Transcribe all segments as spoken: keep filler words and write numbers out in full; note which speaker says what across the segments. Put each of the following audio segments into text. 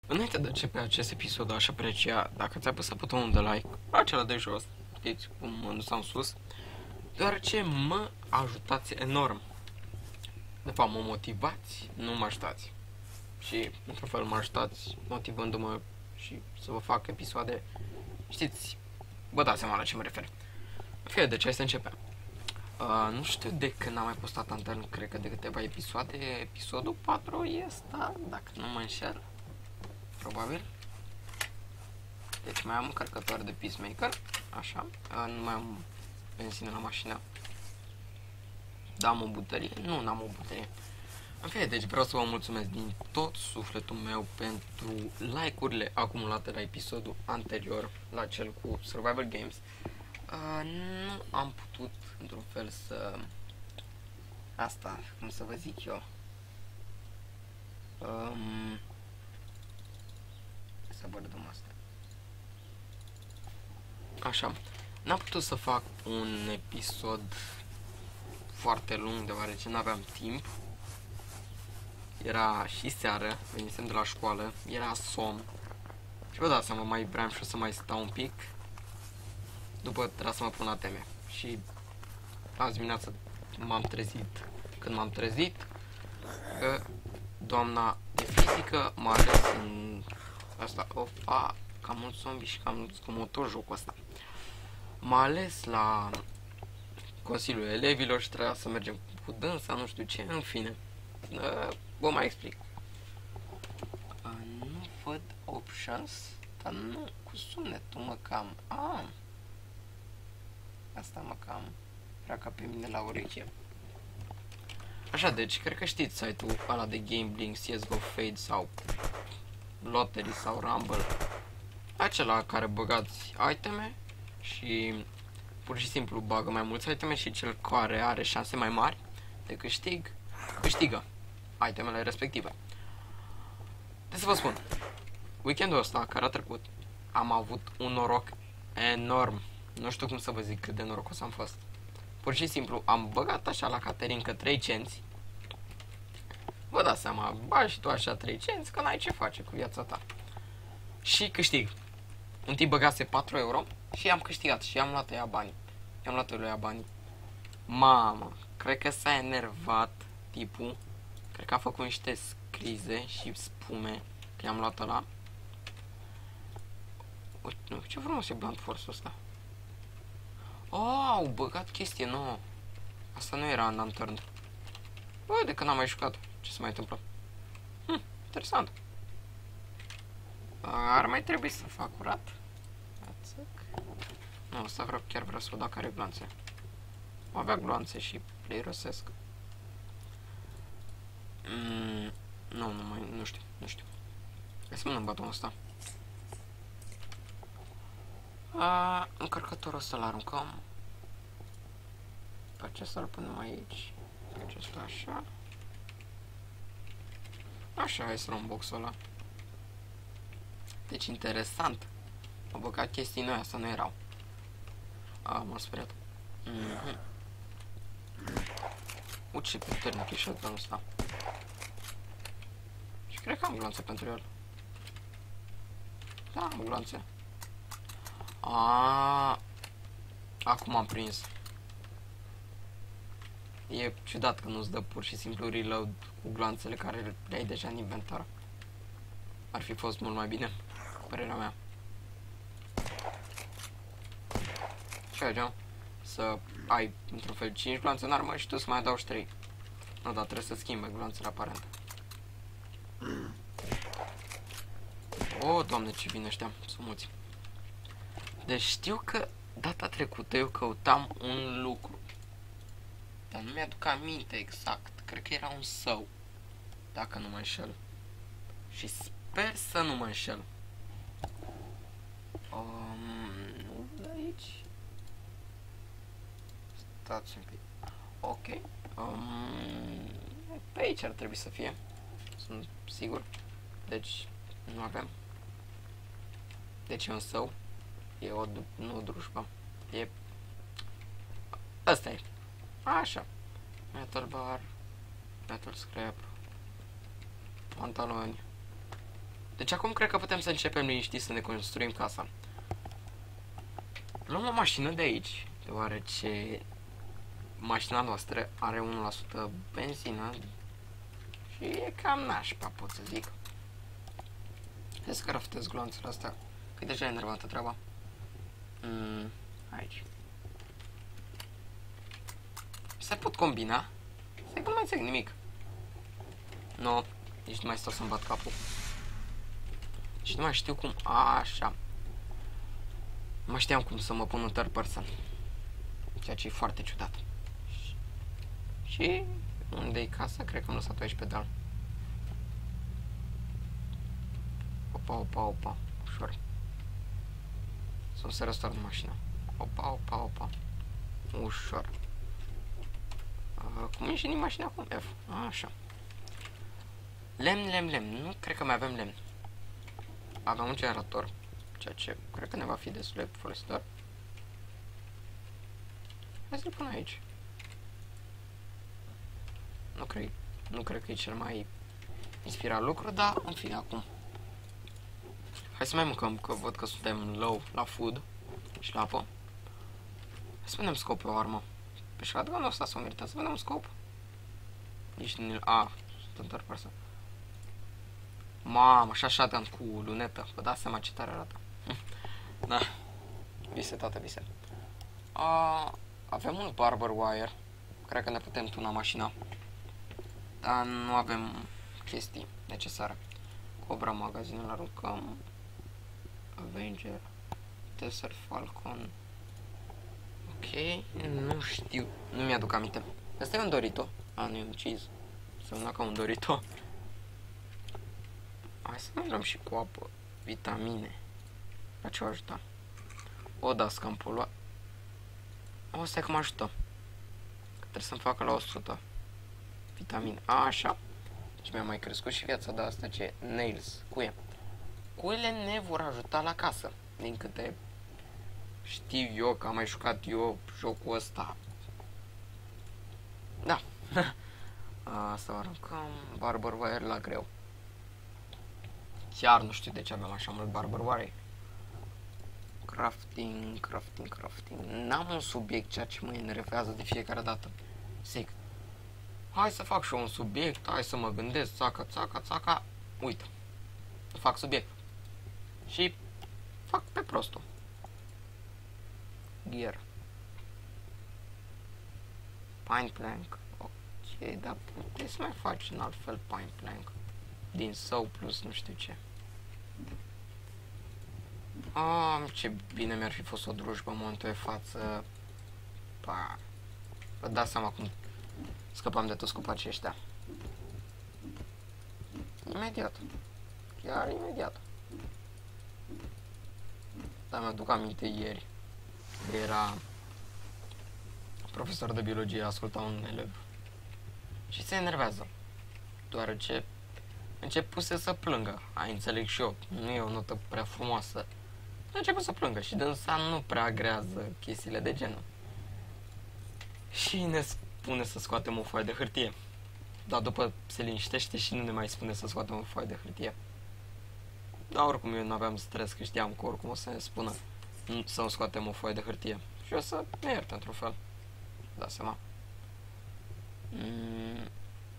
Speaker 1: Înainte de a începe acest episod, aș aprecia dacă ți-a apăsat butonul de like, acela de jos, știți cum mă dusam sus, deoarece mă ajutați enorm. De fapt, mă motivați, nu mă ajutați. Și, într-un fel, mă ajutați motivându-mă și să vă fac episoade, știți, vă dați seama la ce mă refer. Fie, deci hai să începem. Uh, nu știu de când am mai postat antren, cred că de câteva episoade, episodul patru este, dacă nu mă înșel, probabil. Deci mai am un încărcător de Peacemaker, așa, uh, nu mai am benzină la mașină. Da, am o buterie, nu, n-am o buterie. În fine, deci vreau să vă mulțumesc din tot sufletul meu pentru like-urile acumulate la episodul anterior, la cel cu Survival Games. Uh, nu am putut, într-un fel, să... Asta, cum să vă zic eu... Um... Să vă dăm asta. Așa, n-am putut să fac un episod foarte lung, deoarece n-aveam timp. Era și seară, venisem de la școală, era somn. Și vă dați seama, mai vreau și să mai stau un pic. După trebuia să mă pun la teme. Și azi dimineață m-am trezit. Când m-am trezit, că doamna de fizică m-a ales în asta. Opa, cam mult zombie și cam zgomotor jocul ăsta. M-a ales la Consiliul Elevilor și trebuia să mergem cu dânsa, nu știu ce, în fine. Vă mai explic. Nu văd options, dar nu cu sunetul mă cam. Ah. Asta mă cam era ca pe mine la ureche. Așa, deci, cred că știți site-ul ăla de Gambling, C S G O Fade sau Lottery sau Rumble. Acela care băgați iteme și pur și simplu bagă mai mulți iteme și cel care are șanse mai mari de câștig, câștigă itemele respective. Deci să vă spun, weekendul ăsta care a trecut am avut un noroc enorm. Nu știu cum să vă zic cât de norocos am fost. Pur și simplu am băgat așa la Caterinca trei cenți. Vă dați seama, bagi și tu așa trei cenți că n-ai ce face cu viața ta. Și câștig. Un tip băgase patru euro și am câștigat și am luat ea banii. I-am luat ea banii. Mamă, cred că s-a enervat tipul. Cred că a făcut niște scrize și spume că i-am luat ăla. Uite, ce frumos e Blunt Force-ul ăsta. Oh, au băgat chestie nouă. Asta nu era în Unturned. Bă, de când am mai jucat. Ce se mai întâmplă? Hm, interesant. Ar mai trebui să fac curat. Nu, asta vreau, chiar vreau să văd dacă are glanțe. O avea glanțe și le irosesc. Mm, nu, nu mai, nu știu, nu știu. Hai să mănânc batonul ăsta. A, încărcătorul ăsta l-aruncăm. Pe acesta îl punem aici. Pe acesta așa. Așa, hai să luăm boxul ăla. Deci interesant. Am băgat chestii noi, asta nu erau. A, m-am speriat. Mm-hmm. Uite ce puternic e shotgun-ul ăsta. Și cred că am glanțe pentru el. Da, am glanțe. A, acum am prins. E ciudat că nu-ți dă pur și simplu reload cu glanțele care le ai deja în inventar. Ar fi fost mult mai bine, părerea mea. Ce faceam? Să ai, într-un fel, cinci glanțe în armă și tu să mai adaugi trei. Nu, dar trebuie să schimbe glanțele aparent. O, Doamne, ce vine ăștia, sunt mulți. Deci știu că data trecută eu căutam un lucru. Dar nu mi-aduc aminte exact. Cred că era un său. Dacă nu mă înșel. Și sper să nu mă înșel. Um, nu de aici. Stați un pic. Ok. Um, pe aici ar trebui să fie. Sunt sigur. Deci nu avem. Deci e un său. E o, nu o drușbă. E... Asta e. Așa. Metal bar. Metal scrap. Pantaloni. Deci acum cred că putem să începem liniștit să ne construim casa. Luăm o mașină de aici, deoarece mașina noastră are unu la sută benzină și e cam nașpa, pot să zic. Hai să craftez gloanțele astea, că e deja enervantă treaba. Mm, aici. Se pot combina? Stai că nu mai înțeleg nimic. Nu, no, nici nu mai stau să-mi bat capul. Și nu mai știu cum... A, așa. Nu mai știam cum să mă pun în third person. Ceea ce e foarte ciudat. Și... unde-i casa? Cred că am lăsat-o aici pe deal. Opa, opa, opa. Ușor. Să se răstoarnă mașina. Opa, opa, opa. Ușor. Uh, cum ieși din mașina acum? F. Așa. Lemn, lemn, lemn. Nu cred că mai avem lemn. Avem un generator. Ceea ce cred că ne va fi destul de folositor. Hai să-l pun aici. Nu cred, nu cred că e cel mai inspirat lucru, dar în fine acum. Hai să mai mâncăm, că văd că suntem low la food și la apă. Hai să vedem scop pe o armă. Pe shotgun-ul ăsta s-o meritat să vedem un scop. Nici nu... A, sunt într persoană. Mamă, așa shotgun cu lunetă. Vă dați seama ce tare arată. Da. Vise, toate vise. A, avem un barber wire. Cred că ne putem tuna mașina. Dar nu avem chestii necesare. Cobra magazinul aruncăm. Avenger. Desert Falcon. Ok, nu știu. Nu mi-aduc aminte. Asta e un Dorito. A, nu e un cheese. Semna ca un Dorito. Hai să mai luăm și cu apă. Vitamine. La ce o ajuta? O, da, că am poluat. O, stai că mă ajută. Că trebuie să-mi facă la o sută. Vitamine. A, așa. Și mi-a mai crescut și viața de asta ce nails. Cuie. Cuile ne vor ajuta la casă. Din câte știu eu, că am mai jucat eu jocul ăsta. Da. Asta o aruncăm. Barber wire la greu. Chiar nu știu de ce avem așa mult barber wire. Crafting, crafting, crafting. N-am un subiect, ceea ce mă enervează de fiecare dată. Zic, hai să fac și eu un subiect, hai să mă gândesc, țaca, țaca, țaca. Uite, fac subiect. Și fac pe prostul. Gear. Pine plank. Ok, dar puteți să mai faci în alt fel pine plank. Din sau plus nu știu ce. Ah, ce bine mi-ar fi fost o drujbă în momentul de față. Pa. Vă dați seama cum scăpam de toți copacii ăștia. Imediat. Chiar imediat. Dar mi-aduc aminte ieri. Era profesor de biologie, asculta un elev. Și se enervează. Deoarece începuse să plângă. Ai înțeleg și eu. Nu e o notă prea frumoasă. A început să plângă și dânsa nu prea agrează chestiile de genul. Și ne spune să scoatem o foaie de hârtie. Dar după se liniștește și nu ne mai spune să scoatem o foaie de hârtie. Dar oricum eu nu aveam stres, că știam că oricum o să ne spună să nu scoatem o foaie de hârtie. Și o să ne ierte într-un fel. Da seama. Mm.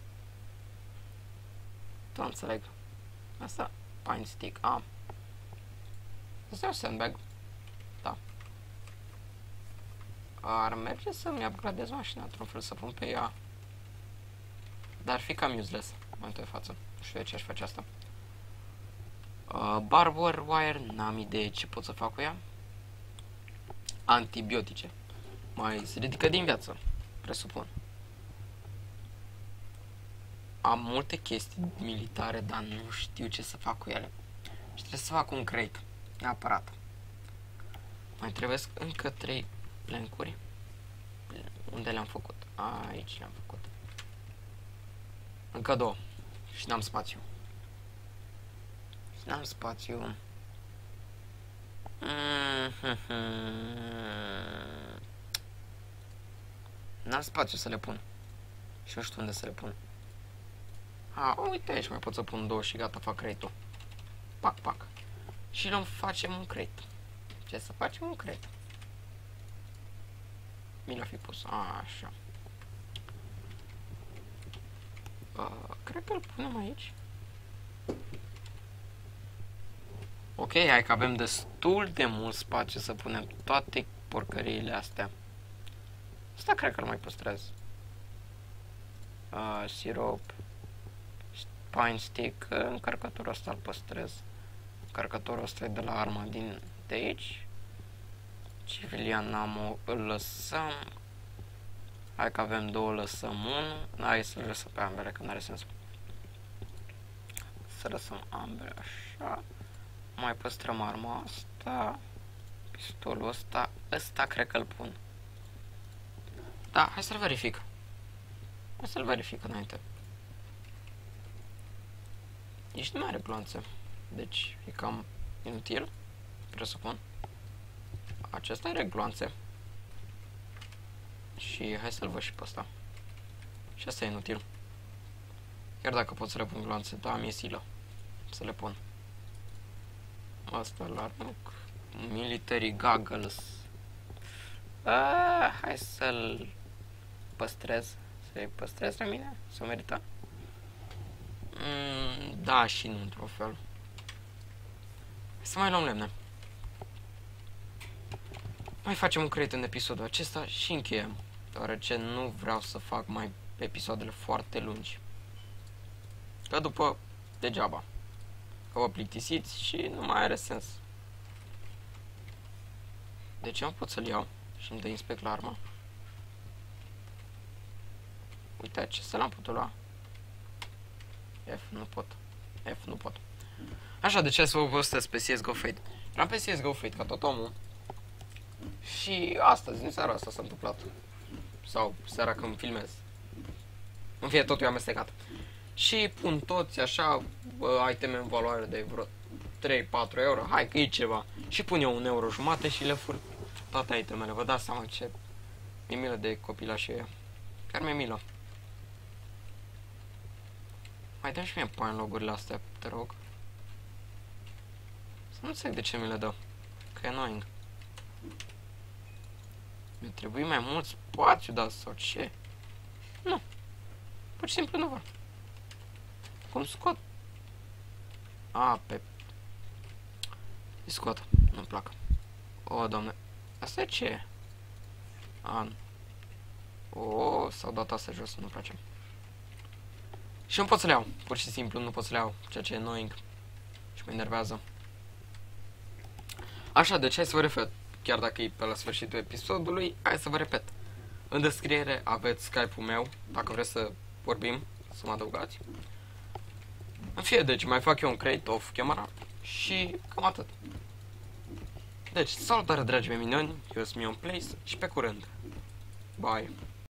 Speaker 1: Nu înțeleg. Asta, pine stick. Ah. Asta e o sandbag. Da. Ar merge să-mi upgradez mașina într-un fel, să pun pe ea. Dar ar fi cam useless în momentul de față. Nu știu de ce aș face asta. Uh, barber wire, n-am idee ce pot să fac cu ea. Antibiotice. Mai se ridică din viață, presupun. Am multe chestii militare, dar nu știu ce să fac cu ele. Și trebuie să fac un crate. Neapărat. Mai trebuie încă trei plancuri. Unde le-am făcut? Aici le-am făcut. Încă două. Și n-am spațiu. Și n-am spațiu. N-am spațiu să le pun. Și nu știu unde să le pun. A, uite aici mai pot să pun două și gata, fac crate-ul. pac, pac. Și îl facem un crate. Ce să facem un crate? Mi l-a fi pus, a, așa. Uh, cred că îl punem aici. Ok, hai că avem destul de mult spațiu să punem toate porcăriile astea. Asta cred că îl mai păstrez. Uh, sirop. Pine stick. Încărcătorul ăsta îl păstrez. Încărcătorul ăsta e de la arma din de aici. Civilian ammo îl lăsăm. Hai că avem două, lăsăm unul. Hai să le lăsăm pe ambele, că n-are sens. Să lăsăm ambele așa. Mai păstrăm arma asta. Pistolul ăsta. Ăsta cred că îl pun. Da, hai să-l verific. Hai să-l verific înainte. Nici nu mai are gloanțe. Deci e cam inutil. Presupun. Acesta are gloanțe. Și hai să-l văd și pe ăsta. Și asta e inutil. Chiar dacă pot să le pun gloanțe, da, mi-e silă să le pun. Asta la arunc. Military goggles. Ah, hai să-l păstrez. Să-i păstrez la mine? Să merită? Mm, da și nu, într-un fel. Hai să mai luăm lemne. Mai facem un crate în episodul acesta și încheiem. Deoarece nu vreau să fac mai episoadele foarte lungi. Că după, degeaba. Că vă plictisiți și nu mai are sens. Deci eu pot să-l iau și îmi dă inspect la armă. Uite, ce să l-am putut lua? F, nu pot. F, nu pot. Așa, de ce să vă postez pe C S G O Fate? Eram pe C S G O Fate ca tot omul. Și astăzi, în seara asta s-a întâmplat. Sau seara când filmez. În fine, totul e amestecat. Și pun toți așa bă, iteme în valoare de vreo trei patru euro. Hai că e ceva. Și pun eu un euro jumate și le fur toate itemele. Vă dați seama ce mi-e milă de copilașii ăia. Chiar mi-e milă. Mai dăm și mie pe logurile astea, te rog. Să nu înțeleg de ce mi le dă. Că e annoying. Mi-a trebuit mai mult spațiu, da, sau ce? Nu. Pur și simplu nu vor. Cum scot? A, pe... Îi scot. Nu-mi plac. O, doamne. Asta e ce? A, o, s-au dat astea jos, nu-mi place. Și nu pot să le iau. Pur și simplu nu pot să le iau. Ceea ce e annoying. Și mă enervează. Așa, deci hai să vă repet. Chiar dacă e pe la sfârșitul episodului, hai să vă repet. În descriere aveți Skype-ul meu, dacă vreți să vorbim, să mă adăugați. În fine, deci mai fac eu un crate off camera și cam atât. Deci, salutare dragi mei minioni, eu sunt Mion Place și pe curând. Bye!